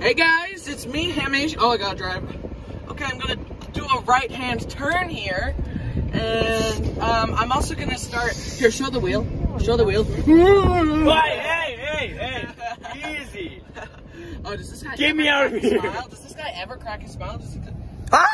Hey guys, it's me, Haminations. Oh, I gotta drive. Okay, I'm gonna do a right-hand turn here, and I'm also gonna start. Here, show the wheel. Show the wheel. Hey, easy. Oh, does this guy Get me out of here. Smile? Does this guy ever crack a smile?